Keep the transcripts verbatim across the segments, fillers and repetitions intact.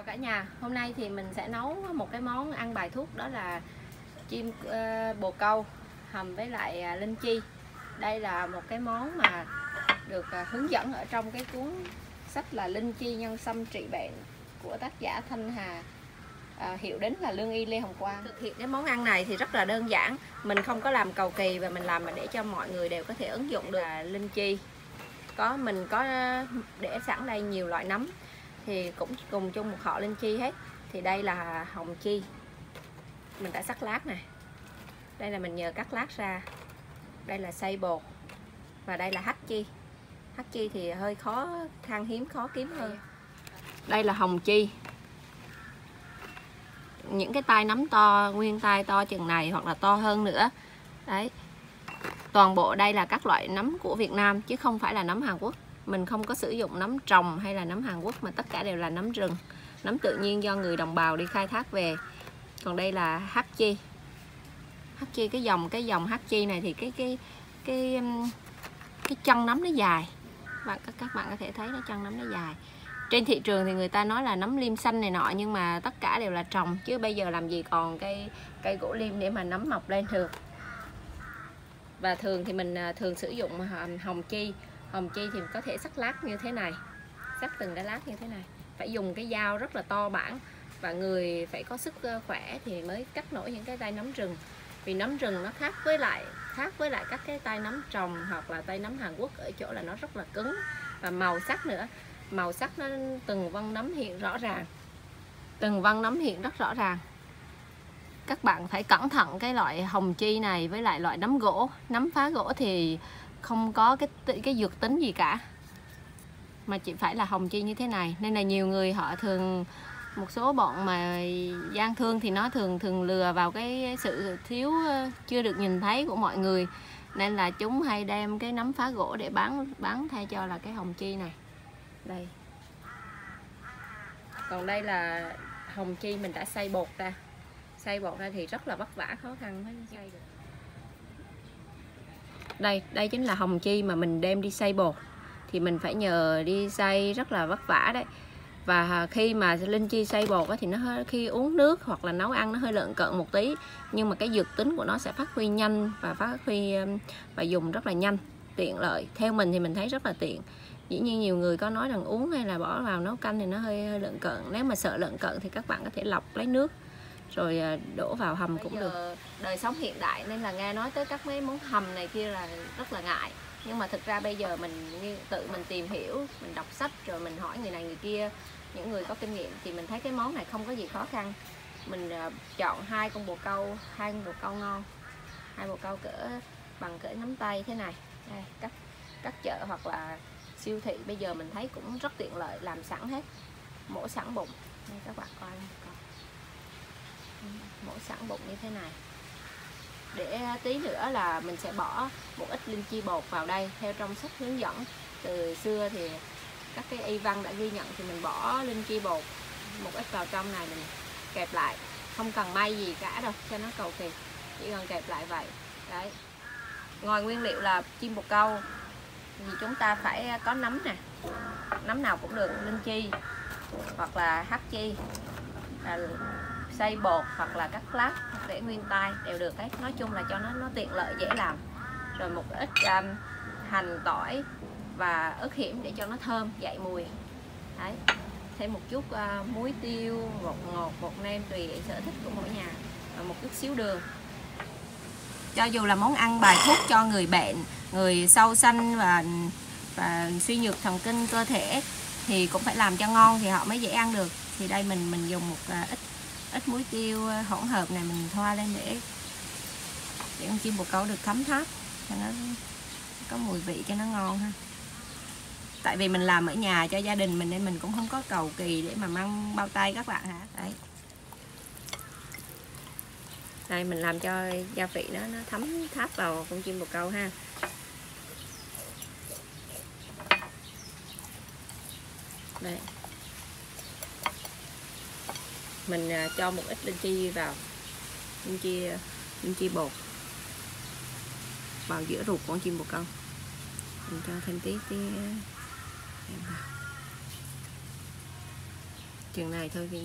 Chào cả nhà, hôm nay thì mình sẽ nấu một cái món ăn bài thuốc, đó là chim uh, bồ câu hầm với lại uh, linh chi. Đây là một cái món mà được uh, hướng dẫn ở trong cái cuốn sách là Linh Chi Nhân Sâm Trị Bệnh của tác giả Thanh Hà, uh, hiệu đính là Lương Y Lê Hồng Quang. Thực hiện cái món ăn này thì rất là đơn giản, mình không có làm cầu kỳ và mình làm mà để cho mọi người đều có thể ứng dụng được. Là linh chi có mình có để sẵn đây nhiều loại nấm thì cũng cùng chung một họ linh chi hết. Thì đây là hồng chi, mình đã sắc lát này, đây là mình nhờ cắt lát ra, đây là xay bột, và đây là hắc chi. Hắc chi thì hơi khó, khan hiếm khó kiếm hơn. Đây là hồng chi, những cái tay nấm to, nguyên tay to chừng này hoặc là to hơn nữa đấy. Toàn bộ đây là các loại nấm của Việt Nam chứ không phải là nấm Hàn Quốc. Mình không có sử dụng nấm trồng hay là nấm Hàn Quốc, mà tất cả đều là nấm rừng, nấm tự nhiên do người đồng bào đi khai thác về. Còn đây là hắc chi. Hắc chi cái dòng cái dòng hắc chi này thì cái cái cái cái chân nấm nó dài. Và các các bạn có thể thấy nó chân nấm nó dài. Trên thị trường thì người ta nói là nấm liêm xanh này nọ, nhưng mà tất cả đều là trồng, chứ bây giờ làm gì còn cây cây gỗ liêm để mà nấm mọc lên được. Và thường thì mình thường sử dụng hồng chi. Hồng chi thì có thể sắc lát như thế này, sắc từng cái lát như thế này. Phải dùng cái dao rất là to bản, và người phải có sức khỏe thì mới cắt nổi những cái tay nấm rừng. Vì nấm rừng nó khác với lại khác với lại các cái tay nấm trồng hoặc là tay nấm Hàn Quốc ở chỗ là nó rất là cứng, và màu sắc nữa. Màu sắc nó từng vân nấm hiện rõ ràng, từng vân nấm hiện rất rõ ràng. Các bạn phải cẩn thận cái loại hồng chi này với lại loại nấm gỗ. Nấm phá gỗ thì không có cái cái dược tính gì cả, mà chỉ phải là hồng chi như thế này. Nên là nhiều người họ thường, một số bọn mà gian thương thì nó thường thường lừa vào cái sự thiếu chưa được nhìn thấy của mọi người, nên là chúng hay đem cái nấm phá gỗ để bán bán thay cho là cái hồng chi này. Đây. Còn đây là hồng chi mình đã xay bột ra. Xay bột ra thì rất là vất vả, khó khăn mới xay được. Đây, đây chính là hồng chi mà mình đem đi xay bột. Thì mình phải nhờ đi xay rất là vất vả đấy. Và khi mà linh chi xay bột thì nó hơi, khi uống nước hoặc là nấu ăn nó hơi lợn cợn một tí, nhưng mà cái dược tính của nó sẽ phát huy nhanh và phát huy và dùng rất là nhanh, tiện lợi. Theo mình thì mình thấy rất là tiện. Dĩ nhiên nhiều người có nói rằng uống hay là bỏ vào nấu canh thì nó hơi, hơi lợn cợn. Nếu mà sợ lợn cợn thì các bạn có thể lọc lấy nước rồi đổ vào hầm cũng được. Đời sống hiện đại nên là nghe nói tới các mấy món hầm này kia là rất là ngại. Nhưng mà thực ra bây giờ mình tự mình tìm hiểu, mình đọc sách rồi mình hỏi người này người kia, những người có kinh nghiệm, thì mình thấy cái món này không có gì khó khăn. Mình chọn hai con bồ câu, hai con bồ câu ngon, hai bồ câu cỡ bằng cỡ nắm tay thế này. Đây, các các chợ hoặc là siêu thị bây giờ mình thấy cũng rất tiện lợi, làm sẵn hết, mổ sẵn bụng. Đây các bạn coi, mổ sẵn bụng như thế này. Để tí nữa là mình sẽ bỏ một ít linh chi bột vào đây. Theo trong sách hướng dẫn từ xưa thì các cái y văn đã ghi nhận, thì mình bỏ linh chi bột một ít vào trong này, mình kẹp lại, không cần may gì cả đâu cho nó cầu kỳ, chỉ cần kẹp lại vậy. Đấy. Ngoài nguyên liệu là chim bồ câu thì chúng ta phải có nấm nè, nấm nào cũng được, linh chi hoặc là hắc chi, là xay bột hoặc là cắt lát để nguyên tay đều được hết. Nói chung là cho nó nó tiện lợi dễ làm. Rồi một ít um, hành, tỏi và ớt hiểm để cho nó thơm dậy mùi. Đấy. Thêm một chút uh, muối tiêu, bột ngọt, bột nêm tùy sở thích của mỗi nhà, và một chút xíu đường. Cho dù là món ăn bài thuốc cho người bệnh, người sâu xanh và và suy nhược thần kinh cơ thể thì cũng phải làm cho ngon thì họ mới dễ ăn được. Thì đây mình mình dùng một uh, ít ít muối tiêu hỗn hợp này mình thoa lên để để con chim bồ câu được thấm tháp, cho nó có mùi vị cho nó ngon ha. Tại vì mình làm ở nhà cho gia đình mình nên mình cũng không có cầu kỳ để mà mang bao tay các bạn hả. Đấy. Đây mình làm cho gia vị nó nó thấm tháp vào con chim bồ câu ha. Đây. Mình cho một ít linh chi vào, linh chi linh chi bột vào giữa ruột con chim bồ câu. Mình cho thêm tí tí vào. chừng này thôi vì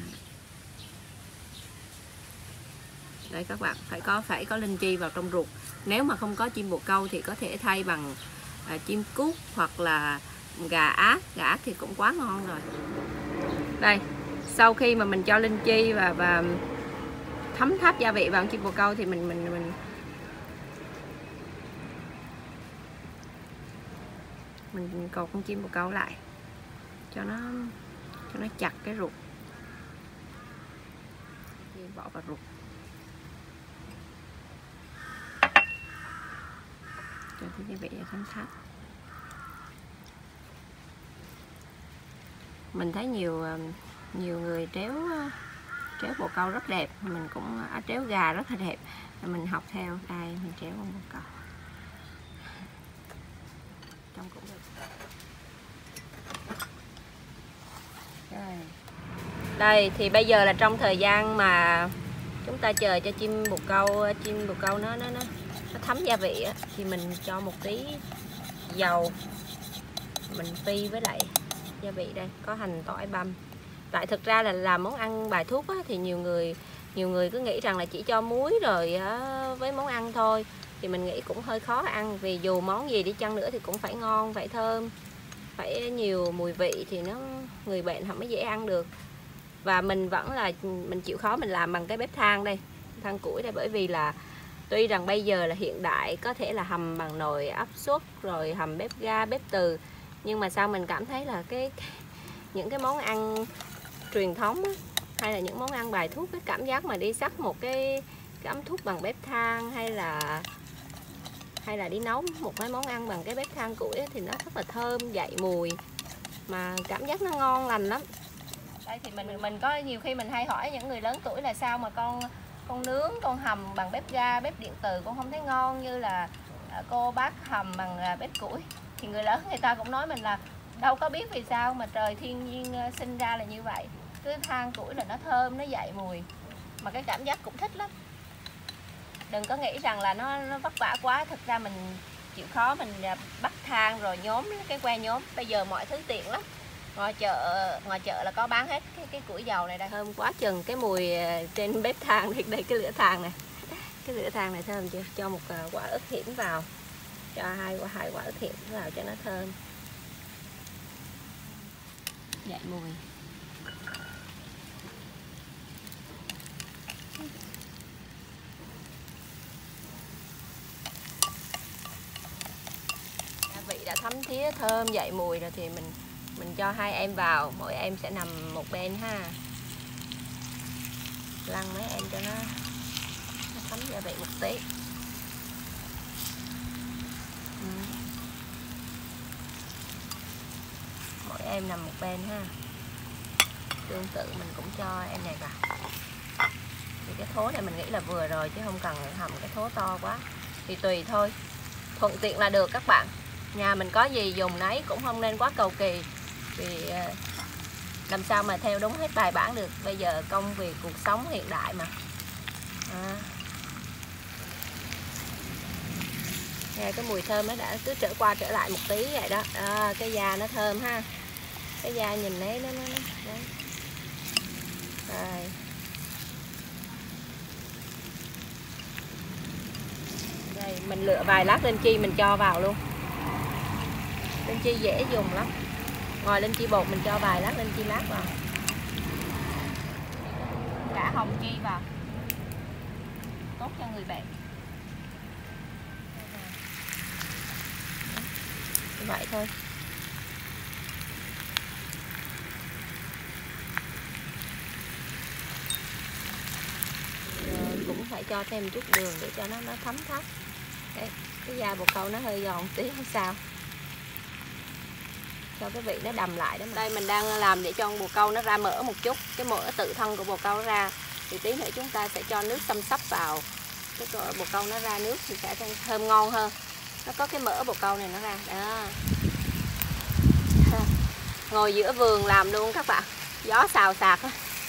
đấy các bạn, phải có phải có linh chi vào trong ruột. Nếu mà không có chim bồ câu thì có thể thay bằng à, chim cút hoặc là gà ác. Gà ác thì cũng quá ngon rồi. Đây, sau khi mà mình cho linh chi và và thấm tháp gia vị vào chim bồ câu thì mình mình mình mình cột con chim bồ câu lại cho nó cho nó chặt cái ruột, bỏ vào ruột cho cái gia vị thấm tháp. Mình thấy nhiều nhiều người tréo tréo bồ câu rất đẹp, mình cũng à, tréo gà rất là đẹp, mình học theo. Đây mình tréo con bồ câu trong cũng được. Đây. Đây thì bây giờ là trong thời gian mà chúng ta chờ cho chim bồ câu chim bồ câu nó nó nó, nó thấm gia vị á, thì mình cho một tí dầu mình phi với lại gia vị. Đây có hành, tỏi, băm. Tại thực ra là làm món ăn bài thuốc á, thì nhiều người nhiều người cứ nghĩ rằng là chỉ cho muối rồi á, với món ăn thôi, thì mình nghĩ cũng hơi khó ăn, vì dù món gì đi chăng nữa thì cũng phải ngon, phải thơm, phải nhiều mùi vị thì nó người bệnh họ mới dễ ăn được. Và mình vẫn là mình chịu khó mình làm bằng cái bếp than đây, than củi đây, bởi vì là tuy rằng bây giờ là hiện đại có thể là hầm bằng nồi áp suất rồi hầm bếp ga, bếp từ, nhưng mà sao mình cảm thấy là cái, cái những cái món ăn truyền thống á, hay là những món ăn bài thuốc, cái cảm giác mà đi xắt một cái, cái ấm thuốc bằng bếp than hay là hay là đi nấu một cái món ăn bằng cái bếp than củi ấy, thì nó rất là thơm, dậy mùi mà cảm giác nó ngon lành lắm. Đây thì mình mình có nhiều khi mình hay hỏi những người lớn tuổi là sao mà con con nướng, con hầm bằng bếp ga, bếp điện từ con không thấy ngon như là cô bác hầm bằng bếp củi. Thì người lớn người ta cũng nói mình là đâu có biết vì sao mà trời thiên nhiên sinh ra là như vậy, cứ than củi là nó thơm, nó dậy mùi mà cái cảm giác cũng thích lắm. Đừng có nghĩ rằng là nó, nó vất vả quá, thực ra mình chịu khó mình bắt than rồi nhóm cái que nhóm. Bây giờ mọi thứ tiện lắm, ngoài chợ ngoài chợ là có bán hết cái, cái củi dầu này đây. Thơm quá chừng, cái mùi trên bếp than đây, đây cái lửa than này, cái lửa than này thơm chưa? Cho một quả ớt hiểm vào, cho hai quả hai quả ớt hiểm vào cho nó thơm, dậy mùi. Gia vị đã thấm thía thơm dậy mùi rồi thì mình mình cho hai em vào, mỗi em sẽ nằm một bên ha, lăn mấy em cho nó, nó thấm gia vị một tí. Ừ. Mỗi em nằm một bên ha. Tương tự mình cũng cho em này vào. Thì cái thố này mình nghĩ là vừa rồi chứ không cần hầm cái thố to quá, thì tùy thôi, thuận tiện là được các bạn. Nhà mình có gì dùng nấy, cũng không nên quá cầu kỳ, vì làm sao mà theo đúng hết bài bản được. Bây giờ công việc cuộc sống hiện đại mà. À. Nghe cái mùi thơm nó đã cứ trở qua trở lại một tí vậy đó. À, cái da nó thơm ha, cái da nhìn thấy nó nó, nó. Đấy. Rồi. Đây mình lựa vài lát linh chi mình cho vào luôn. Linh chi dễ dùng lắm. Ngoài linh chi bột mình cho vài lát linh chi lát vào. Cả hồng chi vào, tốt cho người bệnh. Như vậy thôi. Rồi cũng phải cho thêm một chút đường để cho nó nó thấm tháp. Đấy, cái da bồ câu nó hơi giòn tí hay sao, cho cái vị nó đầm lại đó. Đây mình đang làm để cho con bồ câu nó ra mỡ một chút, cái mỡ tự thân của bồ câu nó ra, thì tí nữa chúng ta sẽ cho nước xăm xắp vào, cái bồ câu nó ra nước thì sẽ thơm ngon hơn. Nó có cái mỡ bồ câu này nó ra đó. Ngồi giữa vườn làm luôn các bạn, gió xào xạc,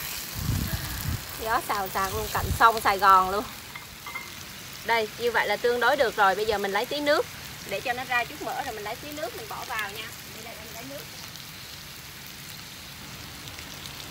gió xào xạc luôn, cạnh sông Sài Gòn luôn. Đây như vậy là tương đối được rồi. Bây giờ mình lấy tí nước để cho nó ra chút mỡ, rồi mình lấy tí nước mình bỏ vào nha. Đây là mình lấy nước.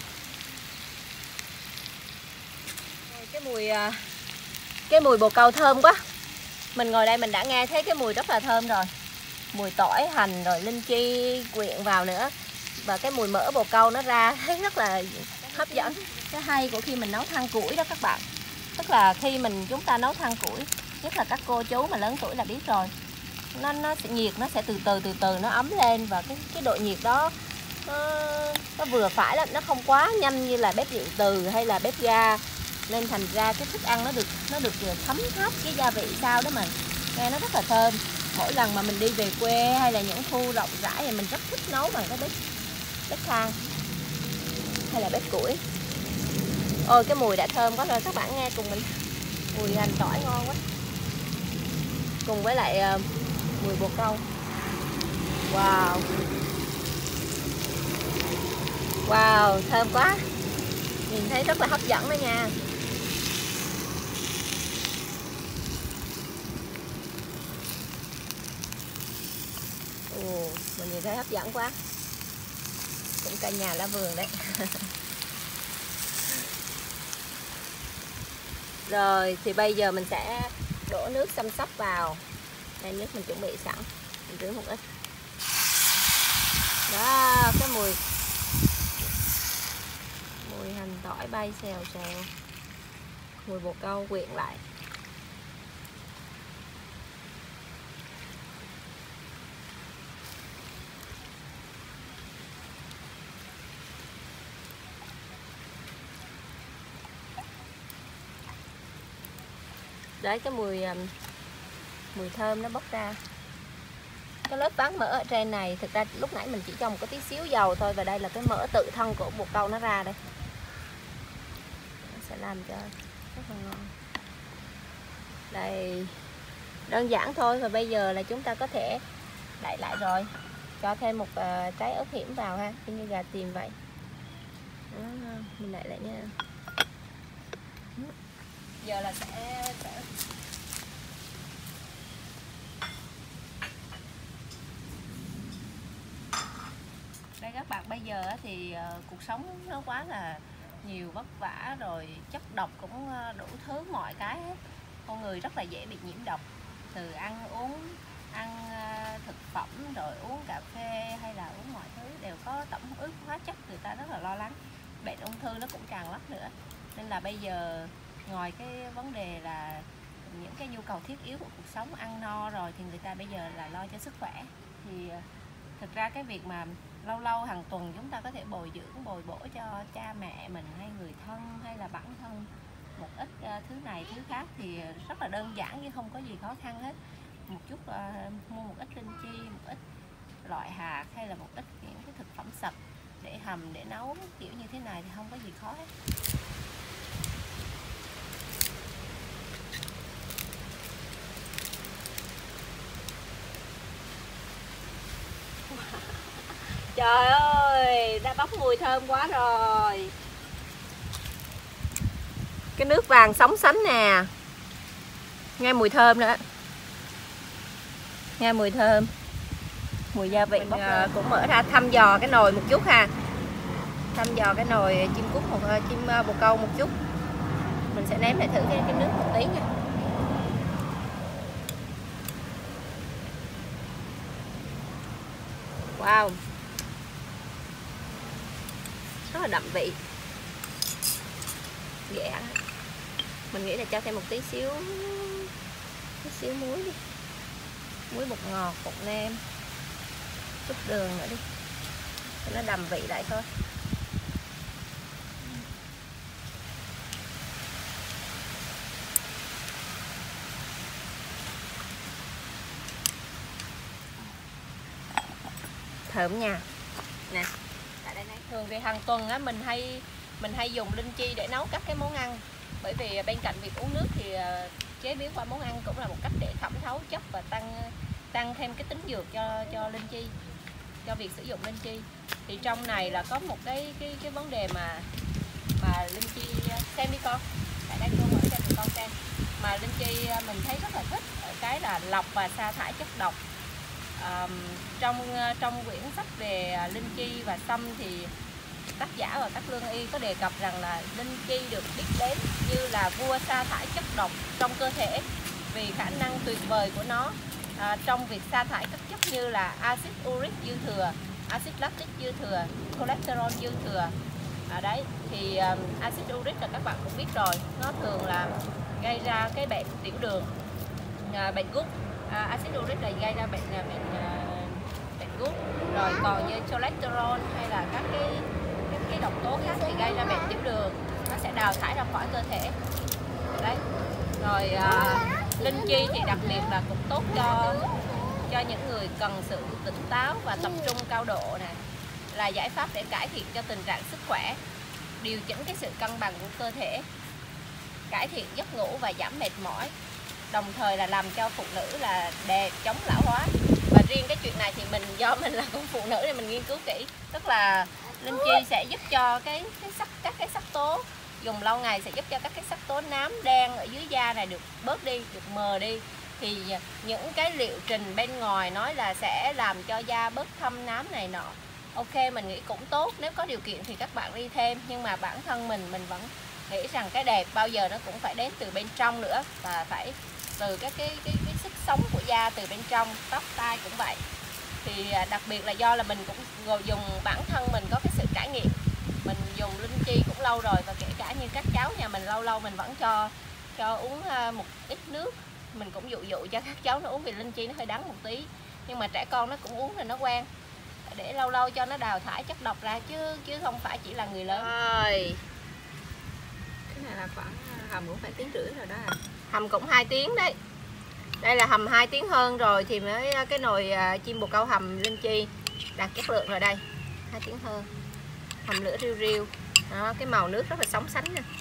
cái mùi cái mùi bồ câu thơm quá. Mình ngồi đây mình đã nghe thấy cái mùi rất là thơm rồi. Mùi tỏi, hành rồi linh chi quyện vào nữa. Và cái mùi mỡ bồ câu nó ra thấy rất là hấp dẫn. Cái hay của khi mình nấu than củi đó các bạn. Tức là khi mình chúng ta nấu than củi, nhất là các cô chú mà lớn tuổi là biết rồi. Nó nó sẽ nhiệt nó sẽ từ từ từ từ nó ấm lên và cái cái độ nhiệt đó nó, nó vừa phải lắm, nó không quá nhanh như là bếp điện từ hay là bếp ga. Nên thành ra cái thức ăn nó được nó được thấm tháp cái gia vị sao đó mà nghe nó rất là thơm. Mỗi lần mà mình đi về quê hay là những khu rộng rãi thì mình rất thích nấu bằng cái bếp bếp than hay là bếp củi. Ôi cái mùi đã thơm quá rồi, các bạn nghe cùng mình. Mùi hành tỏi ngon quá. Cùng với lại uh, mùi bồ câu. Wow. Wow, thơm quá. Nhìn thấy rất là hấp dẫn đó nha. Ồ, mình nhìn thấy hấp dẫn quá. Cũng cả nhà lá vườn đấy. Rồi thì bây giờ mình sẽ đổ nước xăm xắp vào. Đây nước mình chuẩn bị sẵn. Mình rưới một ít. Đó, cái mùi mùi hành tỏi bay xèo xèo. Mùi bồ câu quyện lại. Đấy cái mùi mùi thơm nó bốc ra. Cái lớp ván mỡ ở trên này thực ra lúc nãy mình chỉ cho một cái tí xíu dầu thôi, và đây là cái mỡ tự thân của bồ câu nó ra đây. Nó sẽ làm cho rất là ngon. Đây đơn giản thôi, và bây giờ là chúng ta có thể đậy lại rồi. Cho thêm một uh, trái ớt hiểm vào ha, như gà tiền vậy. Đó, mình đậy lại nha. Giờ là sẽ, sẽ... Đây các bạn, bây giờ thì uh, cuộc sống nó quá là nhiều vất vả rồi, chất độc cũng uh, đủ thứ mọi cái hết. Con người rất là dễ bị nhiễm độc, từ ăn uống, ăn uh, thực phẩm rồi uống cà phê hay là uống mọi thứ đều có tẩm ướp hóa chất, người ta rất là lo lắng. Bệnh ung thư nó cũng tràn lắm nữa. Nên là bây giờ ngoài cái vấn đề là những cái nhu cầu thiết yếu của cuộc sống, ăn no rồi thì người ta bây giờ là lo cho sức khỏe. Thì thực ra cái việc mà lâu lâu hàng tuần chúng ta có thể bồi dưỡng, bồi bổ cho cha mẹ mình hay người thân hay là bản thân một ít uh, thứ này thứ khác thì rất là đơn giản chứ không có gì khó khăn hết. Một chút uh, mua một ít linh chi, một ít loại hạt hay là một ít những cái thực phẩm sạch để hầm, để nấu kiểu như thế này thì không có gì khó hết. Trời ơi, đã bốc mùi thơm quá rồi. Cái nước vàng sóng sánh nè. Nghe mùi thơm nữa. Nghe mùi thơm. Mùi gia vị mình bốc uh, cũng mở ra thăm dò cái nồi một chút ha. Thăm dò cái nồi chim cút một uh, chim uh, bồ câu một chút. Mình sẽ ném lại thử cái, cái nước một tí nha. Wow. Rất là đậm vị. Ghẹ. Mình nghĩ là cho thêm một tí xíu tí xíu muối đi. Muối bột ngọt, bột nêm, chút đường nữa đi. Cho nó đậm vị lại thôi. Thơm nha. Nè. Thường thì hàng tuần á mình hay mình hay dùng linh chi để nấu các cái món ăn, bởi vì bên cạnh việc uống nước thì chế biến qua món ăn cũng là một cách để thẩm thấu chất và tăng tăng thêm cái tính dược cho cho linh chi, cho việc sử dụng linh chi. Thì trong này là có một cái cái cái vấn đề mà mà linh chi xem đi con, tại đây cô mở cho tụi con xem, mà linh chi mình thấy rất là thích ở cái là lọc và sa thải chất độc. Um, trong trong quyển sách về linh chi và sâm thì tác giả và các lương y có đề cập rằng là linh chi được biết đến như là vua sa thải chất độc trong cơ thể vì khả năng tuyệt vời của nó à, trong việc sa thải các chất như là axit uric dư thừa, axit lactic dư thừa, cholesterol dư thừa. À, đấy thì um, axit uric là các bạn cũng biết rồi, nó thường là gây ra cái bệnh tiểu đường, à, bệnh gút. À, axit uric là gây ra bệnh là bệnh à, bệnh gút. Rồi còn như cholesterol hay là các cái các cái độc tố khác thì gây ra bệnh tiểu đường, nó sẽ đào thải ra khỏi cơ thể. Đấy. Rồi à, linh chi thì đặc biệt là cũng tốt cho cho những người cần sự tỉnh táo và tập trung cao độ này, là giải pháp để cải thiện cho tình trạng sức khỏe, điều chỉnh cái sự cân bằng của cơ thể, cải thiện giấc ngủ và giảm mệt mỏi, đồng thời là làm cho phụ nữ là đẹp, chống lão hóa. Và riêng cái chuyện này thì mình do mình là con phụ nữ thì mình nghiên cứu kỹ, tức là linh chi sẽ giúp cho cái cái sắc các cái sắc tố dùng lâu ngày sẽ giúp cho các cái sắc tố nám đen ở dưới da này được bớt đi, được mờ đi. Thì những cái liệu trình bên ngoài nói là sẽ làm cho da bớt thâm nám này nọ, ok, mình nghĩ cũng tốt, nếu có điều kiện thì các bạn đi thêm. Nhưng mà bản thân mình mình vẫn nghĩ rằng cái đẹp bao giờ nó cũng phải đến từ bên trong nữa, và phải từ các cái cái, cái sức sống của da từ bên trong, tóc tai cũng vậy. Thì đặc biệt là do là mình cũng dùng bản thân mình có cái sự trải nghiệm, mình dùng linh chi cũng lâu rồi, và kể cả như các cháu nhà mình lâu lâu mình vẫn cho cho uống một ít nước, mình cũng dụ dụ cho các cháu nó uống, vì linh chi nó hơi đắng một tí, nhưng mà trẻ con nó cũng uống rồi nó quen, để lâu lâu cho nó đào thải chất độc ra, chứ chứ không phải chỉ là người lớn. Rồi. Cái này là khoảng hầm cũng phải tiếng rưỡi rồi đó à. Hầm cũng hai tiếng đấy. Đây là hầm hai tiếng hơn rồi thì mới cái nồi chim bồ câu hầm linh chi đạt chất lượng rồi đây. hai tiếng hơn. Hầm lửa riu riu. Đó, cái màu nước rất là sóng sánh nè.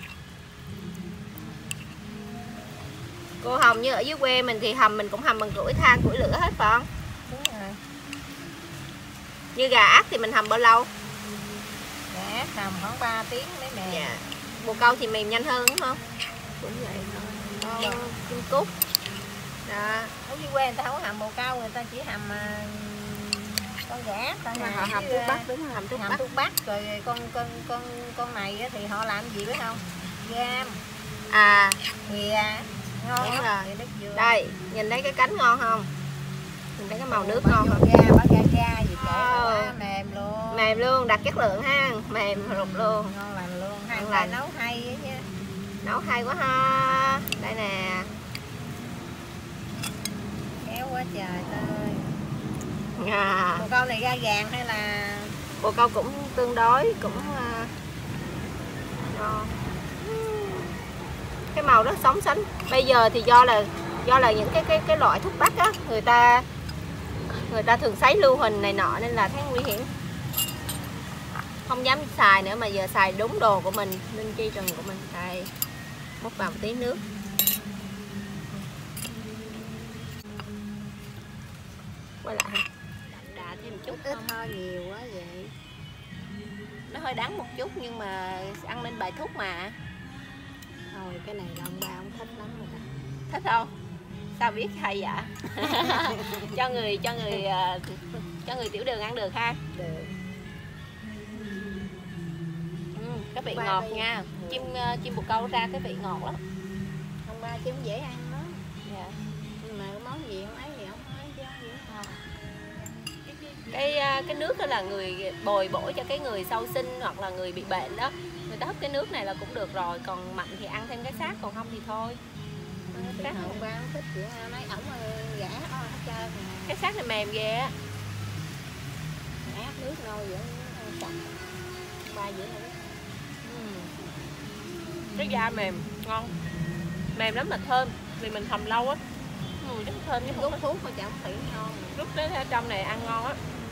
Cô Hồng như ở dưới quê mình thì hầm mình cũng hầm bằng củi than, củi lửa hết phải không? Đúng rồi. Như gà ác thì mình hầm bao lâu? Gà ác hầm khoảng ba tiếng mới mềm. Dạ. Bồ câu thì mềm nhanh hơn đúng không? Cũng vậy thôi. Con chim cút. Đó. Ở dưới quê người ta không có hầm bồ câu, người ta chỉ hầm con gà ác thôi. Họ hầm thuốc bắc đúng không? Hầm thuốc bắc. thuốc bắc rồi con con con con này thì họ làm gì biết không? Gam. À, Gà ngon đúng lắm. rồi. Đây, nhìn thấy cái cánh ngon không? Nhìn thấy cái màu nước ngon không? Ga, bả ga ga gì trời, mềm luôn. Mềm luôn, đặt chất lượng ha, mềm rụt luôn. Ngon lành luôn, hai ngon ta lành. nấu hay ấy nha. Nấu hay quá ha. Đây nè. Khéo quá trời ơi. À. Bồ câu này da vàng hay là bồ câu cũng tương đối cũng uh, ngon. Cái màu rất sống sánh. Bây giờ thì do là do là những cái cái cái loại thuốc bắc á, người ta người ta thường sấy lưu huỳnh này nọ nên là thấy nguy hiểm, không dám xài nữa, mà giờ xài đúng đồ của mình, linh chi rừng của mình. Đây, múc vào một tí nước. Quay lại ha, đậm đà thêm một chút, ít không thôi nhiều quá vậy. nó hơi đắng một chút nhưng mà ăn nên bài thuốc mà. Thôi cái này là ông ba ông thích lắm rồi đó. Thích không? Sao biết hay vậy? cho người cho người cho người tiểu đường ăn được ha. Được. Ừ, cái vị Ba ngọt đi. nha. Chim chim bồ câu ra cái vị ngọt lắm. Ông ba chứ không dễ ăn đó. Dạ. Nhưng mà cái món gì ông ấy thì ông ấy chứ gì hết. Cái cái nước đó là người bồi bổ cho cái người sau sinh hoặc là người bị bệnh đó, người ta hấp cái nước này là cũng được rồi, còn mặn thì ăn thêm cái xác, còn không thì thôi. Cái ông ba ông thích kiểu mấy ổng gã hết trơn. Cái xác này mềm ghê á. Át nước nôi vậy sạch. Ba vậy là Ừ. Cái da mềm, ngon, mềm lắm mà thơm, vì mình hầm lâu á, mùi rất thơm chứ không rút có thuốc mà chẳng thủy ngon. rút cái trong này ăn ngon á.